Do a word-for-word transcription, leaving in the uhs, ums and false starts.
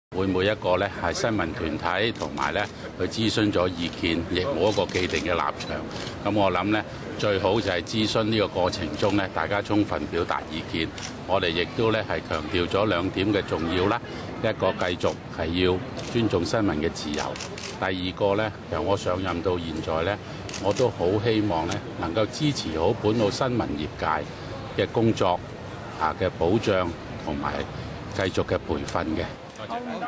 會每一個咧係新聞團體同埋咧去諮詢咗意見，亦冇一個既定嘅立場。咁我諗咧最好就係諮詢呢個過程中咧，大家充分表達意見。我哋亦都咧係強調咗兩點嘅重要啦。一個繼續係要尊重新聞嘅自由。第二個咧，由我上任到現在咧，我都好希望咧能夠支持好本澳新聞業界嘅工作啊嘅保障同埋繼續嘅培訓嘅。多謝。